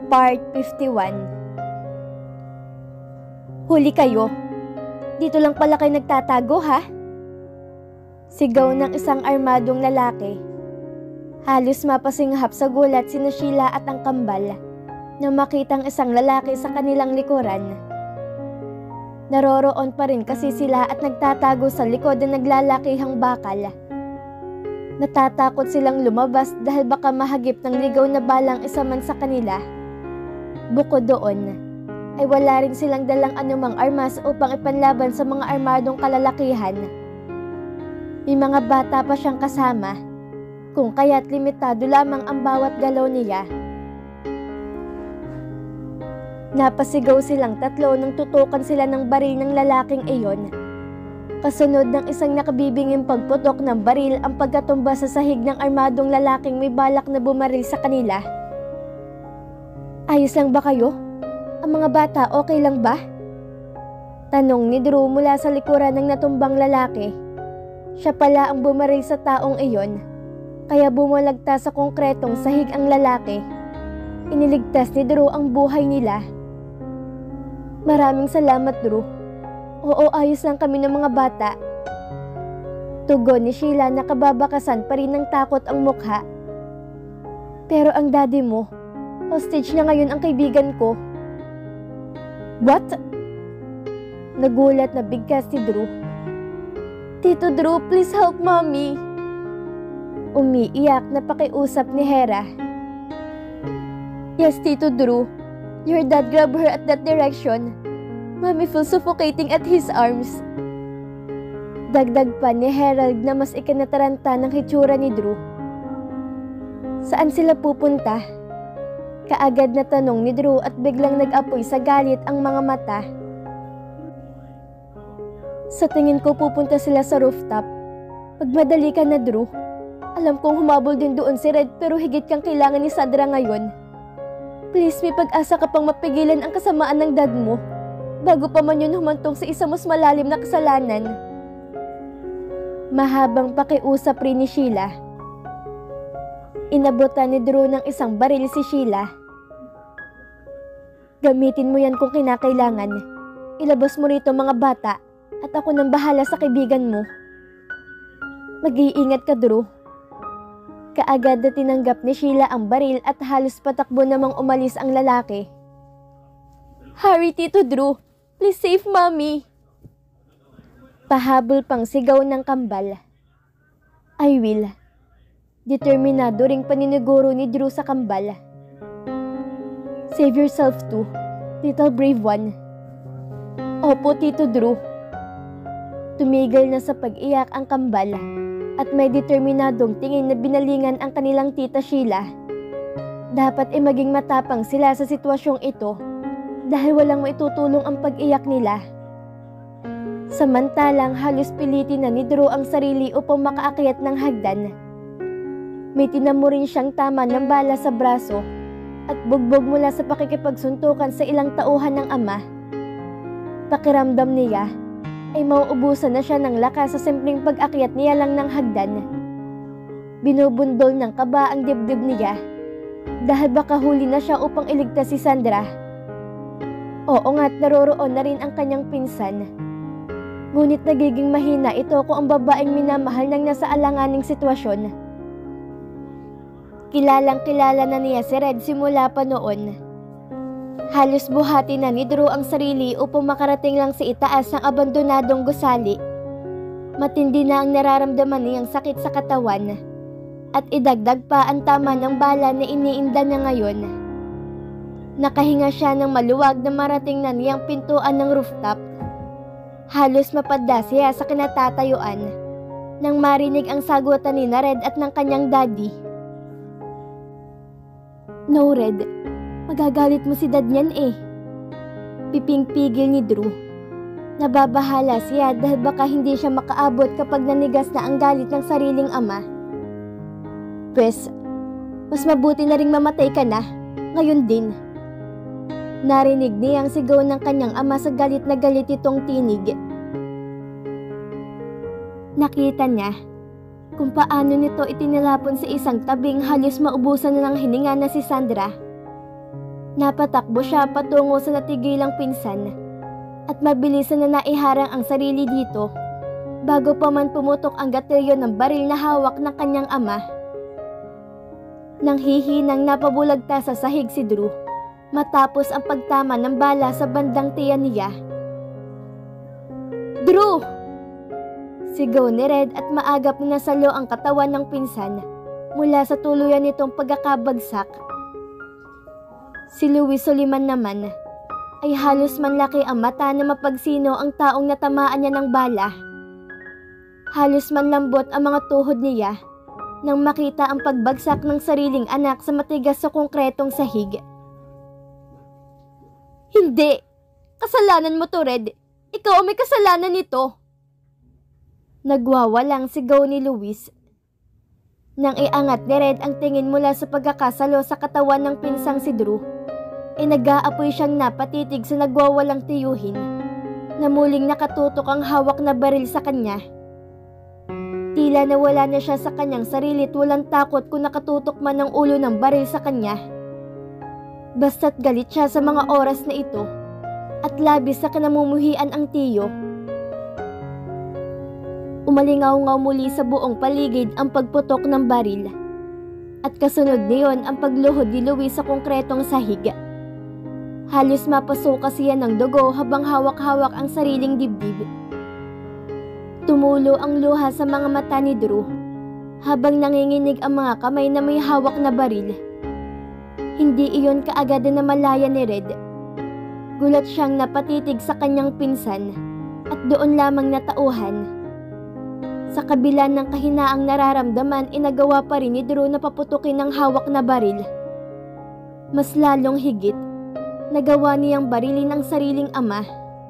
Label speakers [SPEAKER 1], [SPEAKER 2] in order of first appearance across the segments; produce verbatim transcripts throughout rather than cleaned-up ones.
[SPEAKER 1] Part fifty-one. Huli kayo. Dito lang pala kayo nagtatago, ha? Sigaw ng isang armadong lalaki. Halos mapasinghap sa gulat sina Sheila at ang kambal nang makitang isang lalaki sa kanilang likuran. Naroroon pa rin kasi sila at nagtatago sa likod ng naglalakihang bakal. Natatakot silang lumabas dahil baka mahagip ng ligaw na balang isa man sa kanila. Bukod doon, ay wala rin silang dalang anumang armas upang ipanlaban sa mga armadong kalalakihan. May mga bata pa siyang kasama, kung kaya't limitado lamang ang bawat galaw niya. Napasigaw silang tatlo nang tutukan sila ng baril ng lalaking iyon. Kasunod ng isang nakabibinging pagputok ng baril ang pagkatumba sa sahig ng armadong lalaking may balak na bumaril sa kanila. Ayos lang ba kayo? Ang mga bata okay lang ba? Tanong ni Drew mula sa likuran ng natumbang lalaki. Siya pala ang bumaril sa taong iyon, kaya bumulagta sa konkretong sahig ang lalaki. Iniligtas ni Drew ang buhay nila. Maraming salamat, Drew. Oo, ayos lang kami ng mga bata. Tugon ni Sheila na kababakasan pa rin ng takot ang mukha. Pero ang daddy mo, hostage na ngayon ang kaibigan ko. What? Nagulat na bigkas si Drew. Tito Drew, please help mommy. Umiiyak na pakiusap ni Hera. Yes, Tito Drew. Your dad grabbed her at that direction. Mommy feels suffocating at his arms. Dagdag pa ni Harold na mas ikinataranta ng hitsura ni Drew. Saan sila pupunta? Kaagad na tanong ni Drew at biglang nag-apoy sa galit ang mga mata. Sa tingin ko pupunta sila sa rooftop. Magmadali ka na, Drew. Alam kong humabol din doon si Red pero higit kang kailangan ni Sandra ngayon. Please, may pag-asa ka pang mapigilan ang kasamaan ng dad mo bago pa man yun humantong sa isa mas malalim na kasalanan. Mahabang pakiusap rin ni Sheila. Inabutan ni Drew ng isang baril si Sheila. Gamitin mo yan kung kinakailangan. Ilabas mo rito mga bata at ako nang bahala sa kaibigan mo. Mag-iingat ka, Drew. Kaagad na tinanggap ni Sheila ang baril at halos patakbo namang umalis ang lalaki. Hurry, Tito Drew! Please save mommy! Pahabol pang sigaw ng kambal. I will. Determinado ring paniniguro ni Drew sa kambal. Save yourself too, little brave one. Opo, Tito Drew. Tumigil na sa pag-iyak ang kambal at may determinadong tingin na binalingan ang kanilang tita Sheila. Dapat ay maging matapang sila sa sitwasyong ito dahil walang maitutulong ang pag-iyak nila. Samantalang halos pilitin na ni Drew ang sarili upang makaakyat ng hagdan. May tinamo rin siyang tama ng bala sa braso at bugbog mula sa pakikipagsuntukan sa ilang tauhan ng ama. Pakiramdam niya ay mauubusan na siya ng lakas sa simpleng pag-akyat niya lang ng hagdan. Binubundol ng kaba ang dibdib niya dahil baka huli na siya upang iligtas si Sandra. Oo nga't naroroon na rin ang kanyang pinsan. Ngunit nagiging mahina ito kung ang babaeng minamahal nang nasa alanganing sitwasyon. Kilalang kilala na niya si Red simula pa noon. Halos buhati na ni Drew ang sarili upang makarating lang sa itaas ng abandonadong gusali. Matindi na ang nararamdaman niyang sakit sa katawan. At idagdag pa ang tama ng bala na iniinda niya ngayon. Nakahinga siya ng maluwag na marating na niyang pintuan ng rooftop. Halos mapadda siya sa kinatatayuan nang marinig ang sagutan ni Red at ng kanyang daddy. No, Red. Magagalit mo si dad niyan eh. Piping-pigil ni Drew. Nababahala siya dahil baka hindi siya makaabot kapag nanigas na ang galit ng sariling ama. Pwes, mas mabuti na ring mamatay ka na. Ngayon din. Narinig niya ang sigaw ng kanyang ama sa galit na galit itong tinig. Nakita niya kung paano nito itinilapon sa isang tabing halos maubusan na ng hininga na si Sandra. Napatakbo siya patungo sa natigilang pinsan at mabilis na naiharang ang sarili dito bago pa man pumutok ang gatilyo ng baril na hawak ng kanyang ama. Nang hihinang napabulagta sa sahig si Drew matapos ang pagtama ng bala sa bandang tiyan niya. "Drew!" Sigaw ni Red at maagap na nasalo ang katawan ng pinsan mula sa tuluyan nitong pagkakabagsak. Si Louis Soliman naman ay halos manlaki ang mata na mapagsino ang taong natamaan niya ng bala. Halos manlambot ang mga tuhod niya nang makita ang pagbagsak ng sariling anak sa matigas sa konkretong sahig. "Hindi! Kasalanan mo to, Red! Ikaw ang may kasalanan nito!" Nagwawalang sigaw ni Louis. Nang iangat ni Red ang tingin mula sa pagkakasalo sa katawan ng pinsang si Drew, ay nag-aapoy siyang napatitig sa nagwawalang tiyuhin na muling nakatutok ang hawak na baril sa kanya. Tila nawala na siya sa kanyang sarili at walang takot kung nakatutok man ang ulo ng baril sa kanya. Basta't galit siya sa mga oras na ito at labis na kinamumuhian ang tiyo. Umalingaw-ngaw muli sa buong paligid ang pagputok ng baril at kasunod niyon ang pagluhod ni Louis sa konkretong sahig. Halos mapasuka siya ng dugo habang hawak-hawak ang sariling dibdib. Tumulo ang luha sa mga mata ni Drew habang nanginginig ang mga kamay na may hawak na baril. Hindi iyon kaagad na malaya ni Red. Gulat siyang napatitig sa kanyang pinsan at doon lamang natauhan. Sa kabila ng kahinaang nararamdaman, inagawa pa rin ni Drew na paputukin ng hawak na baril. Mas lalong higit, nagawa niyang barilin ang sariling ama.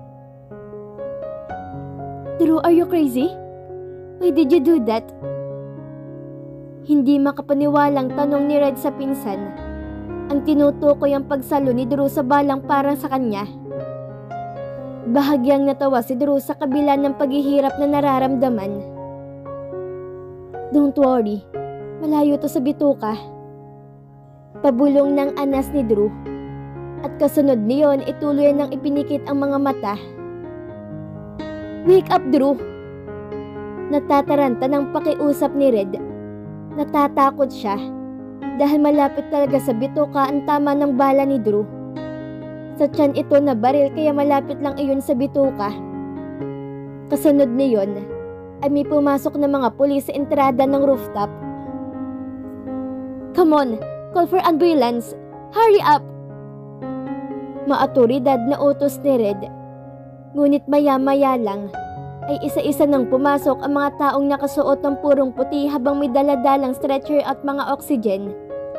[SPEAKER 1] "Drew, are you crazy? Why did you do that?" Hindi makapaniwalang tanong ni Red sa pinsan. Ang tinutukoy ang pagsalo ni Drew sa balang para sa kanya. Bahagyang natawa si Drew sa kabila ng paghihirap na nararamdaman. "Don't worry, malayo to sa bituka." Pabulong ng anas ni Drew. At kasunod niyon, ituloy nang ipinikit ang mga mata. "Wake up, Drew!" Natataranta ng pakiusap ni Red. Natatakot siya dahil malapit talaga sa bituka ang tama ng bala ni Drew. Sa tiyan ito na baril kaya malapit lang iyon sa bituka. Kasunod niyon ay may pumasok na mga pulis sa entrada ng rooftop. "Come on, call for ambulance! Hurry up!" Maautoridad na utos ni Red. Ngunit maya-maya lang ay isa-isa nang pumasok ang mga taong nakasuot ng purong puti habang may daladalang stretcher at mga oxygen.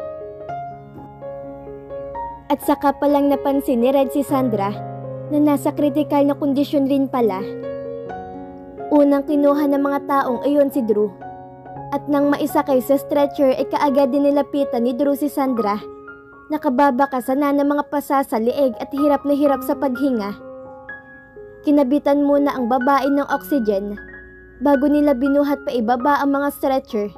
[SPEAKER 1] At saka palang napansin ni Red si Sandra na nasa kritikal na kondisyon rin pala. Unang kinuha ng mga taong iyon si Drew. At nang maisakay sa stretcher ay kaagad din nilapitan ni Drew si Sandra. Nakababaka na ng mga pasa sa liig at hirap na hirap sa paghinga. Kinabitan muna ang babae ng oxygen bago nila binuhat pa ibaba ang mga stretcher.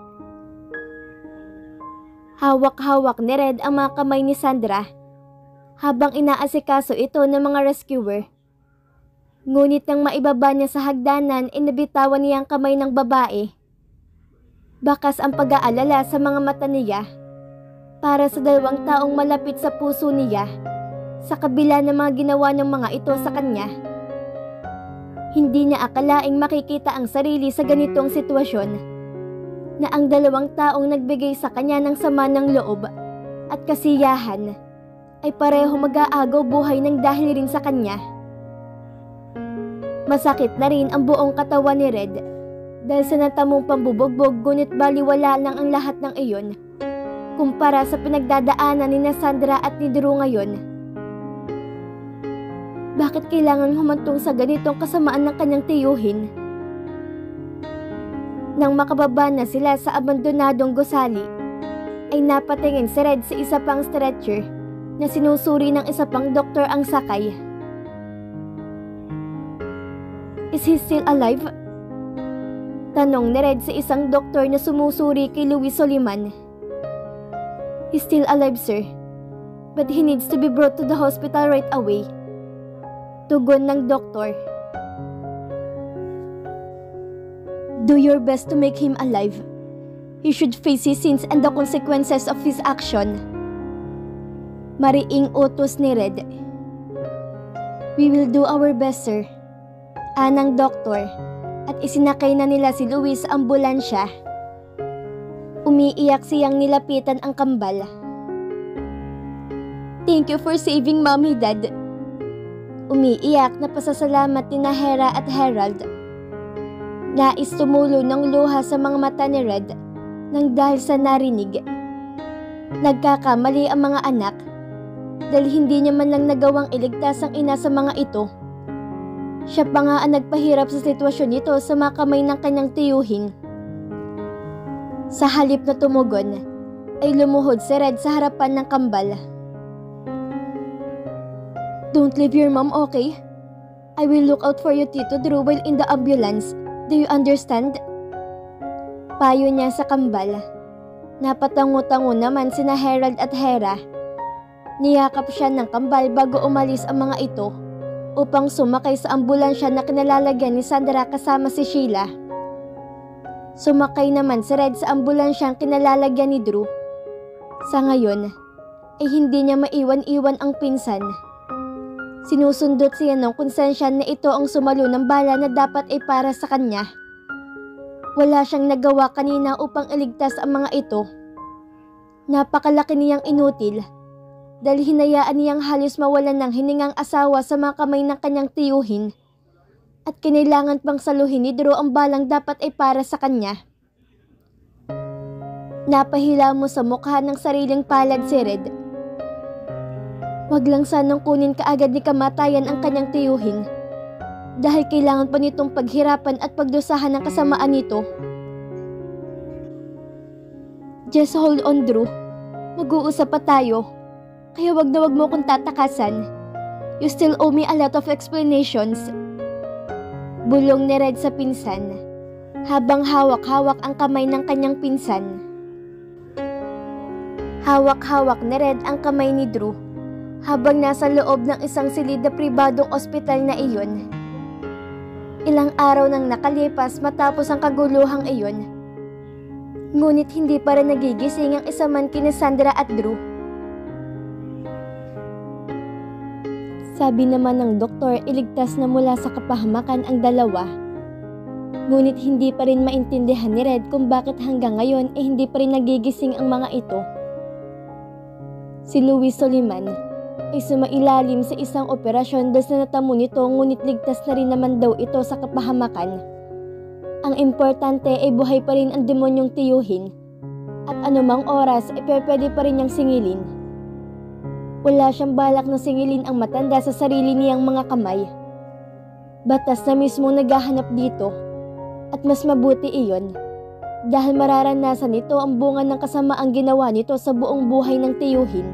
[SPEAKER 1] Hawak-hawak ni Red ang mga kamay ni Sandra habang inaasikaso ito ng mga rescuer. Ngunit nang maibaba niya sa hagdanan, inabitawan niya ang kamay ng babae. Bakas ang pag-aalala sa mga mata niya para sa dalawang taong malapit sa puso niya sa kabila ng mga ginawa ng mga ito sa kanya. Hindi niya akalaing makikita ang sarili sa ganitong sitwasyon na ang dalawang taong nagbigay sa kanya ng sama ng loob at kasiyahan ay pareho mag-aagaw buhay ng dahil rin sa kanya. Masakit na rin ang buong katawan ni Red dahil sa natamong pambubugbog, ngunit baliwala lang ang lahat ng iyon kumpara sa pinagdadaanan ni Sandra at ni Drew ngayon. Bakit kailangan humantong sa ganitong kasamaan ng kanyang tiyuhin? Nang makababa na sila sa abandonadong gusali, ay napatingin si Red sa isa pang stretcher na sinusuri ng isa pang doktor ang sakay. "Is he still alive?" Tanong ni Red sa isang doktor na sumusuri kay Louis Soliman. "He's still alive, sir. but he needs to be brought to the hospital right away. Tugon ng doktor. Do your best to make him alive. He should face his sins and the consequences of his action. Mariing utos ni Red. We will do our best, sir. Anang doktor, at isinakay na nila si Luis sa ambulansya. Umiiyak siyang nilapitan ang kambal. Thank you for saving Mommy, Dad. Umiiyak na pasasalamat ni Hera at Harold. Nais tumulo ng luha sa mga mata ni Red nang dahil sa narinig. Nagkakamali ang mga anak dahil hindi niya man lang nagawang iligtas ang ina sa mga ito. Siya pa nga ang nagpahirap sa sitwasyon nito sa mga kamay ng kanyang tiyuhin. Sa halip na tumugon, ay lumuhod si Red sa harapan ng kambal. Don't leave your mom, okay? I will look out for you, Tito Drew, while in the ambulance. Do you understand? Payo niya sa kambal. Napatango-tango naman sina Harold at Hera. Niyakap siya ng kambal bago umalis ang mga ito upang sumakay sa ambulansya na kinalalagyan ni Sandra kasama si Sheila. Sumakay naman si Red sa ambulansyang kinalalagyan ni Drew. Sa ngayon, ay hindi niya maiwan-iwan ang pinsan. Sinusundot siya ng konsensya na ito ang sumalo ng bala na dapat ay para sa kanya. Wala siyang nagawa kanina upang iligtas ang mga ito. Napakalaki niyang inutil dahil hinayaan niyang halos mawalan ng hiningang asawa sa mga kamay ng kanyang tiyuhin at kinailangan pang saluhin ni Drew ang balang dapat ay para sa kanya. Napahila mo sa mukha ng sariling palad si Red. Wag lang sanang kunin kaagad ni kamatayan ang kanyang tiyuhin dahil kailangan pa nitong paghirapan at pagdusahan ng kasamaan nito. Just hold on, Drew. Mag-uusap pa tayo. Kaya wag na wag mo kong tatakasan. You still owe me a lot of explanations. Bulong ni Red sa pinsan, habang hawak-hawak ang kamay ng kanyang pinsan. Hawak-hawak ni Red ang kamay ni Drew, habang nasa loob ng isang silid na pribadong ospital na iyon. Ilang araw nang nakalipas matapos ang kaguluhang iyon. Ngunit hindi pa rin nagigising ang isa man kina Sandra at Drew. Sabi naman ng doktor, iligtas na mula sa kapahamakan ang dalawa. Ngunit hindi pa rin maintindihan ni Red kung bakit hanggang ngayon ay eh hindi pa rin nagigising ang mga ito. Si Luis Soliman ay sumailalim sa isang operasyon dahil sa natamo nito ngunit ligtas na rin naman daw ito sa kapahamakan. Ang importante ay buhay pa rin ang demonyong tiyuhin at anumang oras ay pwede pa rin niyang singilin. Wala siyang balak na singilin ang matanda sa sarili niyang mga kamay. Batas na mismong naghahanap dito at mas mabuti iyon dahil mararanasan nito ang bunga ng kasamaang ginawa nito sa buong buhay ng tiyuhin.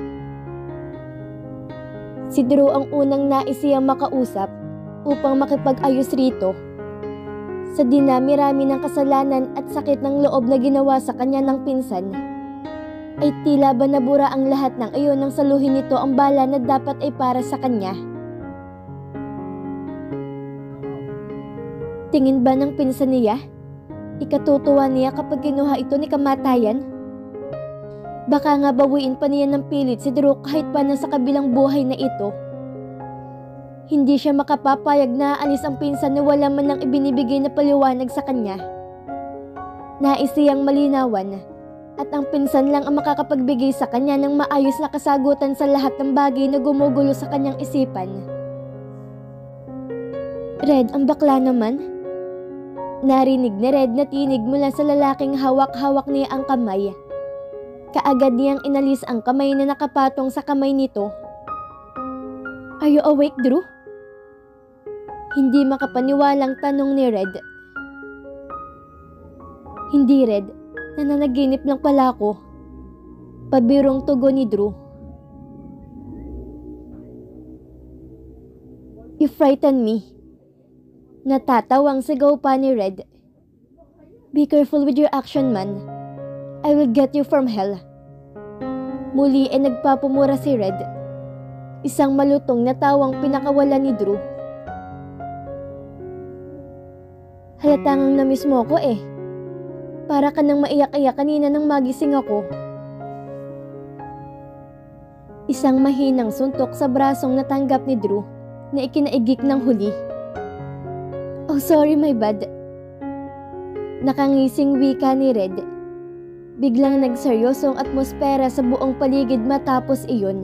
[SPEAKER 1] Si Drew ang unang nais siyang makausap upang makipag-ayos rito. Sa dinami-rami ng kasalanan at sakit ng loob na ginawa sa kanya ng pinsan, ay tila ba nabura ang lahat ng iyon nang saluhin nito ang bala na dapat ay para sa kanya. Tingin ba ng pinsan niya? Ikatutuwa niya kapag kinuha ito ni kamatayan? Baka nga bawiin pa niya ng pilit si Drew kahit pa na sa kabilang buhay na ito. Hindi siya makapapayag na aalis ang pinsan na wala man lang ibinibigay na paliwanag sa kanya. Nais siyang malinawan at ang pinsan lang ang makakapagbigay sa kanya ng maayos na kasagutan sa lahat ng bagay na gumugulo sa kanyang isipan. Red, ang bakla naman. Narinig ni Red na tinig mula sa lalaking hawak-hawak niya ang kamay. Kaagad niyang inalis ang kamay na nakapatong sa kamay nito. Are you awake, Drew? Hindi makapaniwalang tanong ni Red. Hindi, Red. Nananaginip lang pala ako. Pabirong tugon ni Drew. You frighten me. Natatawang sigaw pa ni Red. Be careful with your action, man. I will get you from hell. Muli ay nagpapumura si Red. Isang malutong na tawang pinakawala ni Drew. Halatang na-miss mo ko eh. Para ka nang maiyak-iyak kanina nang magising ako. Isang mahinang suntok sa brasong natanggap ni Drew na ikinaigik ng huli. Oh sorry, my bad. Nakangising wika ni Red. Biglang nagseryosong atmosfera sa buong paligid matapos iyon.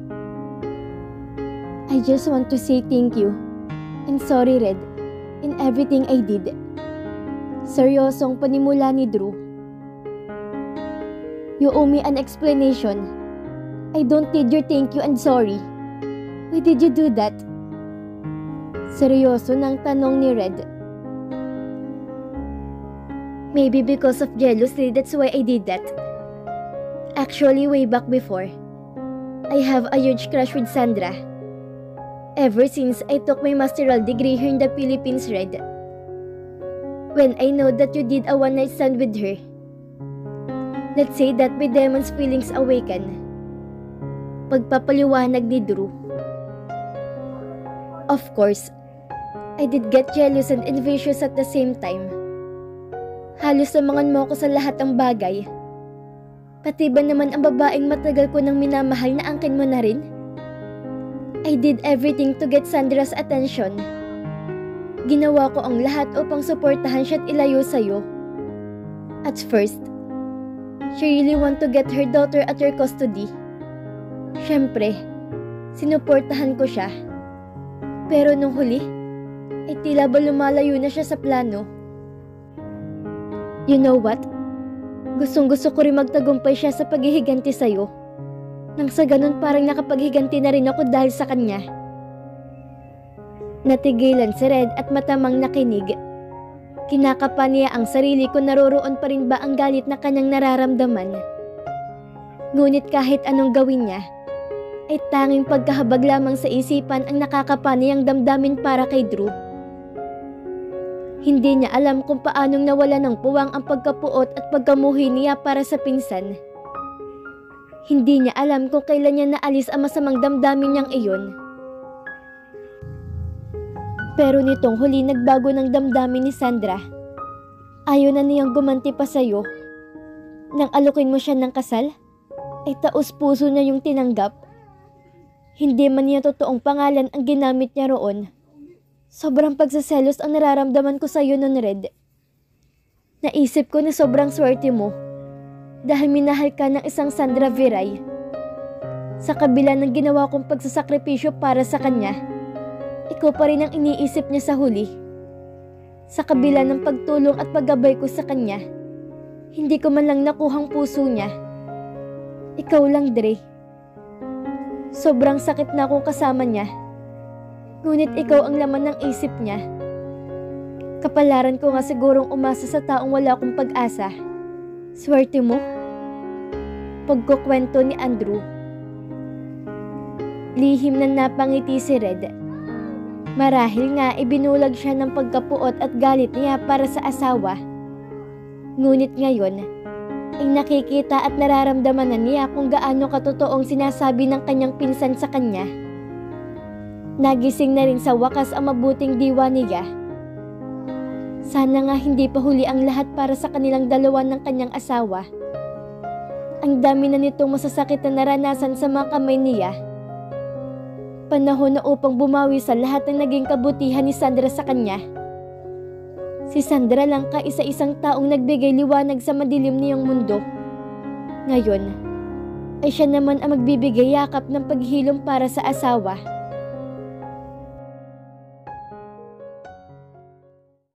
[SPEAKER 1] I just want to say thank you. And sorry, Red, in everything I did. Seryosong panimula ni Drew. You owe me an explanation. I don't need your thank you and sorry. Why did you do that? Seryoso ng tanong ni Red. Maybe because of jealousy, that's why I did that. Actually, way back before, I have a huge crush with Sandra. Ever since I took my masteral degree here in the Philippines, Red. When I know that you did a one-night stand with her, let's say that my demon's feelings awaken. Pagpapaliwanag ni Drew. Of course, I did get jealous and envious at the same time. Halos namangan mo ko sa lahat ng bagay. Pati ba naman ang babaeng matagal ko nang minamahal na angkin mo na rin? I did everything to get Sandra's attention. Ginawa ko ang lahat upang suportahan siya at ilayo sa'yo. At first, she really want to get her daughter at your custody. Siyempre, sinuportahan ko siya. Pero nung huli, ay tila ba lumalayo na siya sa plano. You know what? Gustong gusto ko rin magtagumpay siya sa paghihiganti sa'yo. Nang sa ganun parang nakapaghiganti na rin ako dahil sa kanya. Natigilan si Red at matamang nakinig. Kinakapa niya ang sarili kung naroroon pa rin ba ang galit na kanyang nararamdaman. Ngunit kahit anong gawin niya, ay tanging pagkahabag lamang sa isipan ang nakakapa niyang damdamin para kay Drew. Hindi niya alam kung paanong nawala ng puwang ang pagkapuot at pagkamuhi niya para sa pinsan. Hindi niya alam kung kailan niya naalis ang masamang damdamin niyang iyon. Pero nitong huli nagbago ng damdamin ni Sandra. Ayaw na niyang gumanti pa sa'yo. Nang alukin mo siya ng kasal, ay taos puso na yung tinanggap. Hindi man niya totoong pangalan ang ginamit niya roon. Sobrang pagsaselos ang nararamdaman ko sa'yo nun, Red. Naisip ko na sobrang swerte mo dahil minahal ka ng isang Sandra Viray. Sa kabila ng ginawa kong pagsasakripisyo para sa kanya, ikaw pa rin ang iniisip niya sa huli. Sa kabila ng pagtulong at paggabay ko sa kanya, hindi ko man lang nakuhang puso niya. Ikaw lang, Dre. Sobrang sakit na akong kasama niya. Ngunit ikaw ang laman ng isip niya. Kapalaran ko nga sigurong umasa sa taong wala akong pag-asa. Swerte mo. Pagkukwento ni Andrew. Lihim na napangiti si Red. Marahil nga ibinulag siya ng pagkapuot at galit niya para sa asawa. Ngunit ngayon, ay nakikita at nararamdaman na niya kung gaano katotoong sinasabi ng kanyang pinsan sa kanya. Nagising na rin sa wakas ang mabuting diwa niya. Sana nga hindi pa huli ang lahat para sa kanilang dalawa ng kanyang asawa. Ang dami na nitong masasakit na naranasan sa mga kamay niya. Panahon na upang bumawi sa lahat ng naging kabutihan ni Sandra sa kanya. Si Sandra lang kaisa-isang taong nagbigay liwanag sa madilim niyang mundo. Ngayon, ay siya naman ang magbibigay yakap ng paghilom para sa asawa.